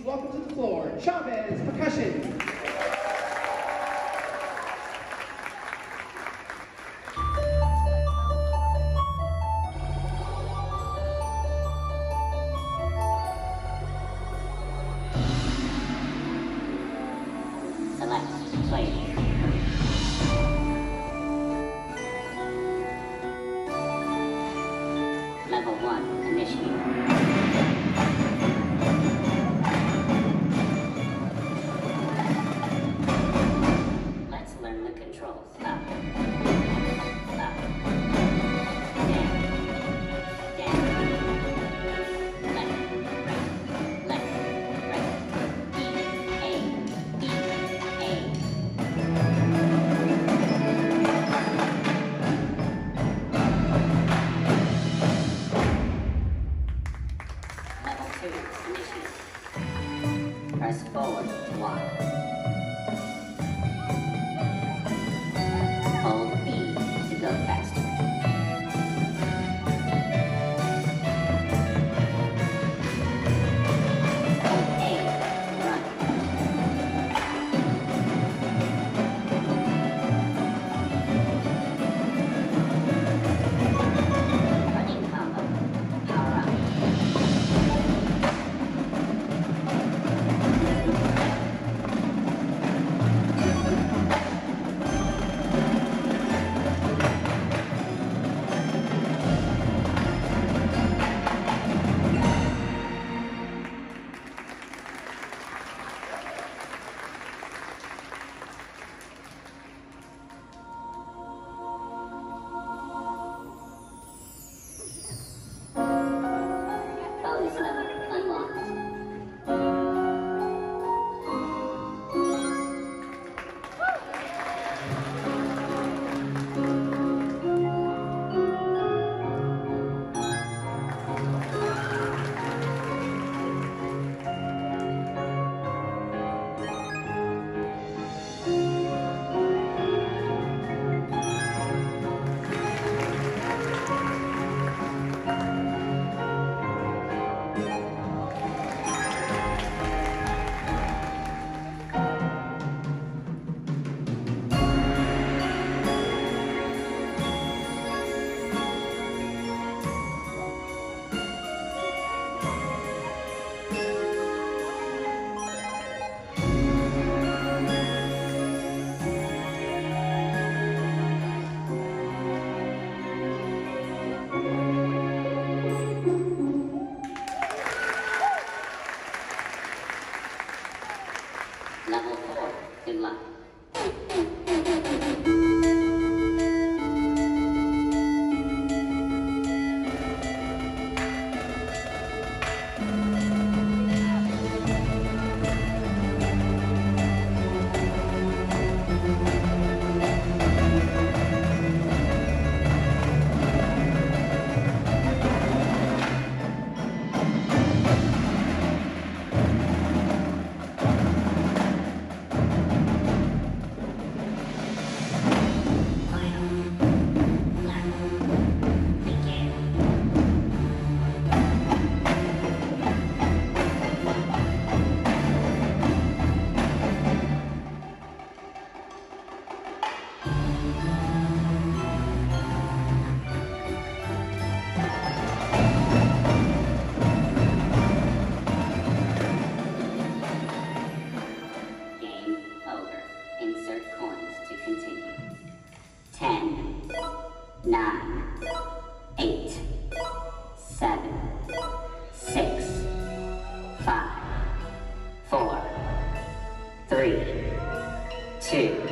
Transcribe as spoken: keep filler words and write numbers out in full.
welcome to the floor, Chavez Percussion. Select play. Level one, initiate. Let's learn the controls. Up, up, down, down, left, right, left, right, E, A, E, A. Level two, initiate. Press forward to walk. Hold B to go faster. Hold A to run. Running combo. Power up. Bonus level unlocked. Level four, good luck. Game over. Insert coins to continue. Ten, nine, eight, seven, six, five, four, three, two,